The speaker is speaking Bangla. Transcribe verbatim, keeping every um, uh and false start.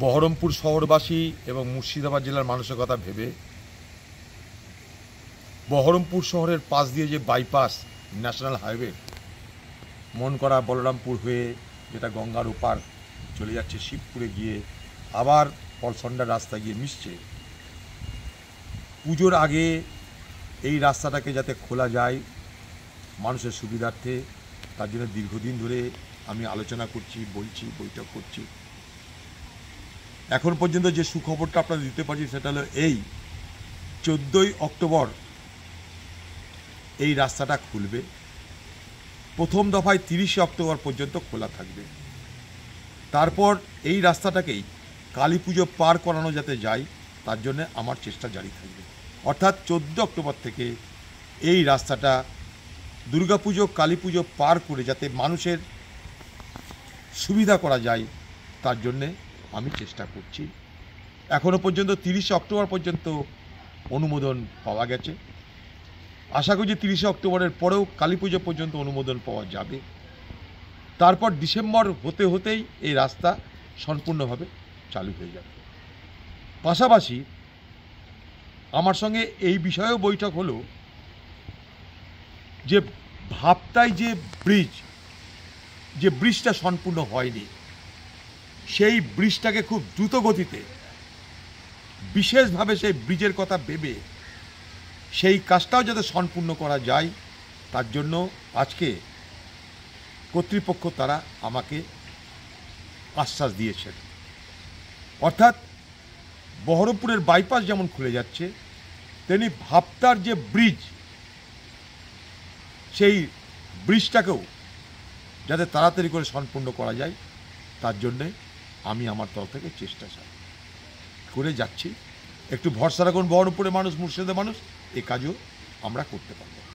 বহরমপুর শহরবাসী এবং মুর্শিদাবাদ জেলার মানুষের কথা ভেবে বহরমপুর শহরের পাশ দিয়ে যে বাইপাস ন্যাশনাল হাইওয়ে মনকরা বলরামপুর হয়ে যেটা গঙ্গার ওপার চলে যাচ্ছে শিবপুরে গিয়ে আবার পলসন্ডা রাস্তা গিয়ে মিশছে, পুজোর আগে এই রাস্তাটাকে যাতে খোলা যায় মানুষের সুবিধার্থে, তার জন্য দীর্ঘদিন ধরে আমি আলোচনা করছি, বলছি, বৈঠক করছি। এখন পর্যন্ত যে সুখবরটা আপনাদের দিতে পারছি সেটা হলো এই চোদ্দোই অক্টোবর এই রাস্তাটা খুলবে। প্রথম দফায় তিরিশে অক্টোবর পর্যন্ত খোলা থাকবে। তারপর এই রাস্তাটাকেই কালী পুজো পার করানো যাতে যায় তার জন্য আমার চেষ্টা জারি থাকবে। অর্থাৎ চোদ্দো অক্টোবর থেকে এই রাস্তাটা দুর্গাপুজো কালী পুজো পার করে যাতে মানুষের সুবিধা করা যায় তার জন্যে আমি চেষ্টা করছি। এখনও পর্যন্ত তিরিশে অক্টোবর পর্যন্ত অনুমোদন পাওয়া গেছে। আশা করছি তিরিশে অক্টোবরের পরেও কালী পুজো পর্যন্ত অনুমোদন পাওয়া যাবে। তারপর ডিসেম্বর হতে হতেই এই রাস্তা সম্পূর্ণভাবে চালু হয়ে যাবে। পাশাপাশি আমার সঙ্গে এই বিষয়েও বৈঠক হলো যে ভাবতায় যে ব্রিজ যে ব্রিজটা সম্পূর্ণ হয়নি সেই ব্রিজটাকে খুব দ্রুত গতিতে বিশেষভাবে সেই ব্রিজের কথা ভেবে সেই কাজটাও যাতে সম্পূর্ণ করা যায় তার জন্য আজকে কর্তৃপক্ষ তারা আমাকে আশ্বাস দিয়েছেন। অর্থাৎ বহরমপুরের বাইপাস যেমন খুলে যাচ্ছে তেমনি ভাবতার যে ব্রিজ সেই ব্রিজটাকেও যাতে তাড়াতাড়ি করে সম্পূর্ণ করা যায় তার জন্যে আমি আমার তরফ থেকে চেষ্টা চাই করে যাচ্ছি। একটু ভরসা রাখুন, বহরমপুরের মানুষ, মুর্শিদাবাদের মানুষ, এই কাজও আমরা করতে পারব।